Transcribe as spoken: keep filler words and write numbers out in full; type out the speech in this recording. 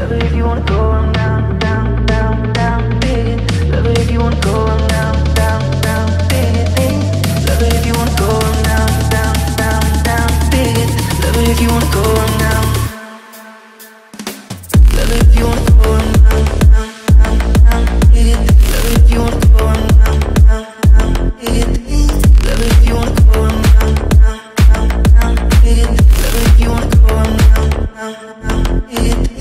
Love it if you wanna go on down, down, down, down, dig it. Love it if you wanna go on down, down, down, dig it, dig it. Love it if you wanna go on down, down, down, down, dig it. Love it if you wanna go on down. Love it if you wanna go on down, down, down, down, dig it. Love it if you wanna go on down, down, down, dig it. Love it if you wanna go on down, down, down, down, dig it. Love it if you wanna go on down, down, down, dig it.